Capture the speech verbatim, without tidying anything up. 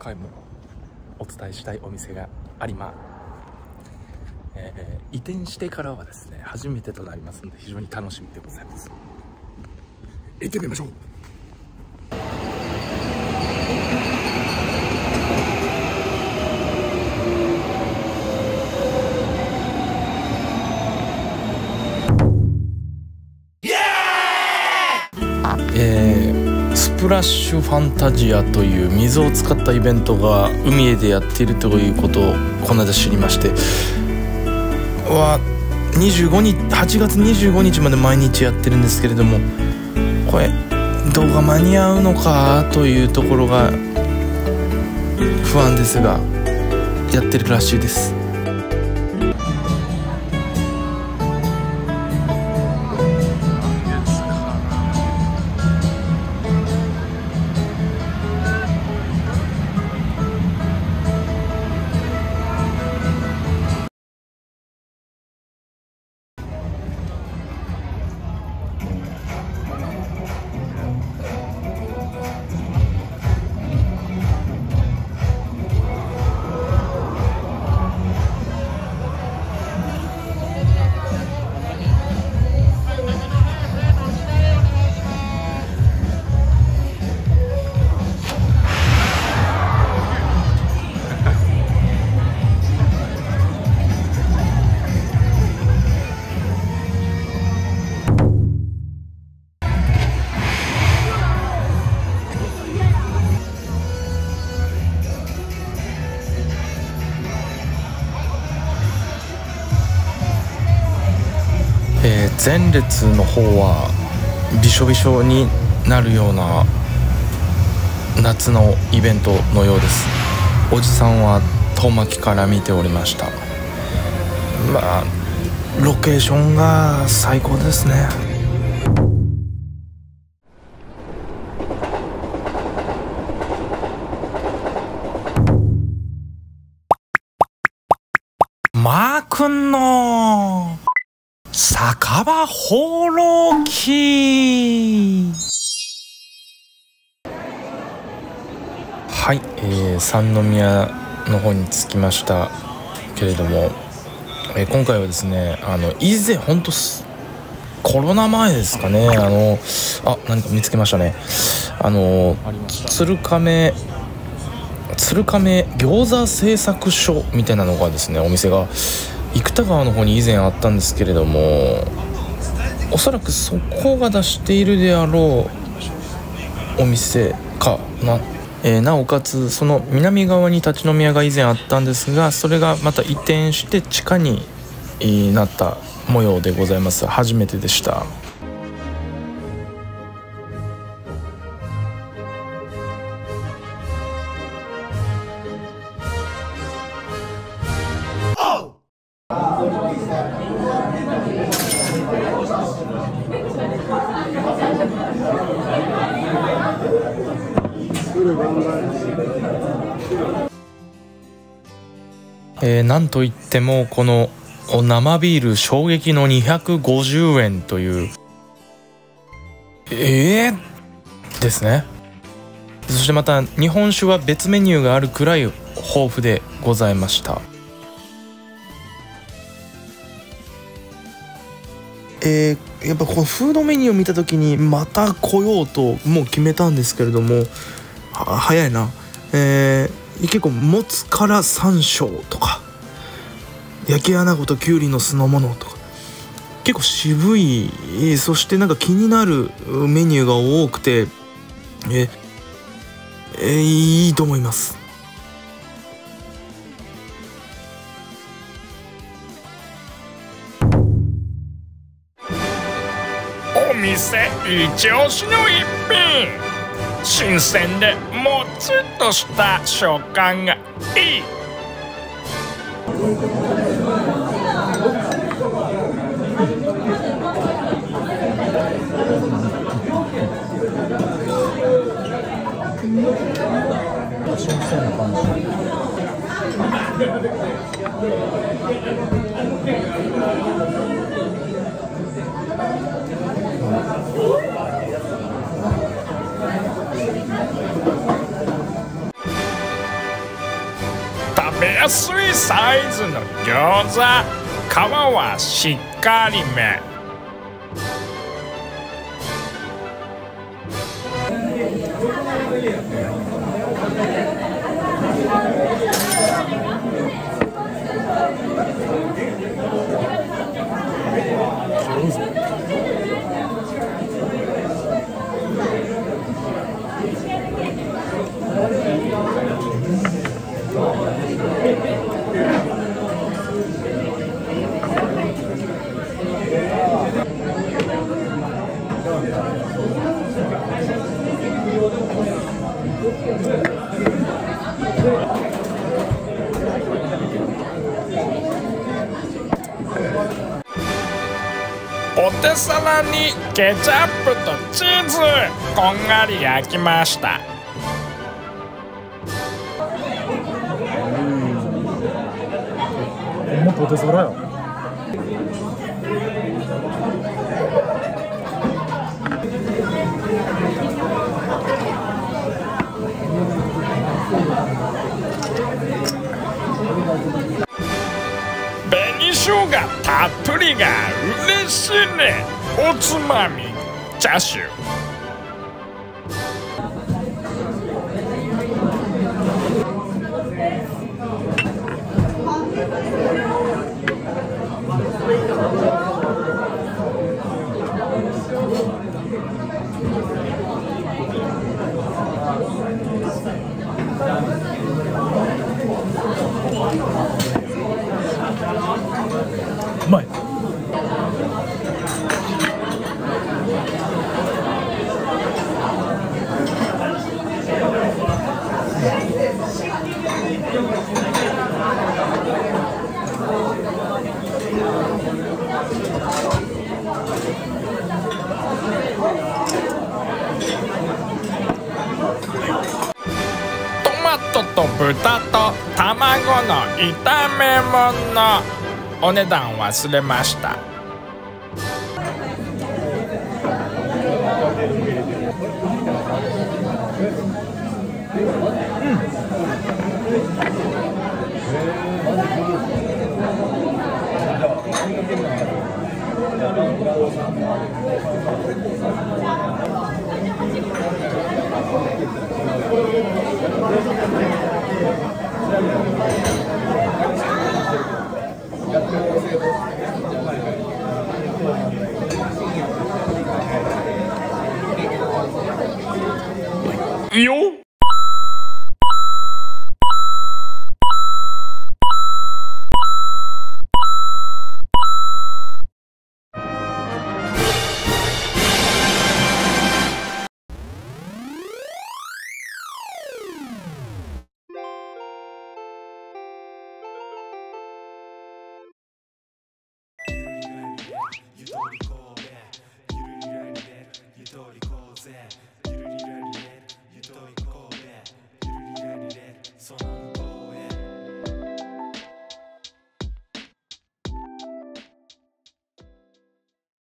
回もお伝えしたいお店があります。えー、移転してからはですね初めてとなりますので非常に楽しみでございます。行ってみましょう。えー、スプラッシュファンタジアという水を使ったイベントが海でやっているということをこの間知りまして、はにじゅうごにちはちがつにじゅうごにちまで毎日やってるんですけれども、これ動画間に合うのかというところが不安ですがやってるらしいです。えー、前列の方はびしょびしょになるような夏のイベントのようです。おじさんは遠巻きから見ておりました。まあロケーションが最高ですね。マー君の酒場放浪記。はい、えー、三宮の方に着きましたけれども、えー、今回はですねあの以前本当コロナ前ですかね、あのあ何か見つけましたね。あの鶴亀鶴亀餃子製作所みたいなのがですねお店が生田川の方に以前あったんですけれども、おそらくそこが出しているであろうお店かな、えー、なおかつその南側に立ち飲み屋が以前あったんですが、それがまた移転して地下になった模様でございます。初めてでした。えー、なんといってもこの生ビール衝撃のにひゃくごじゅうえんというえーですね。そしてまた日本酒は別メニューがあるくらい豊富でございました。えー、やっぱこのフードメニューを見た時にまた来ようともう決めたんですけれども、は早いな、えー、結構もつから山椒とか焼き穴子ときゅうりの酢の物とか結構渋い、そしてなんか気になるメニューが多くて、ええー、いいと思います。 お店一押しの一品、新鮮でもちっとした食感がいい。 新鮮な感じ。 べやすいサイズの餃子、皮はしっかりめ。ポテサラにケチャップとチーズこんがり焼きました。 もうポテサラよ。 紅生姜たっぷりが嬉しいね。おつまみチャーシュー。 うまい。 トマトと豚と卵の炒め物、お値段忘れました。よっ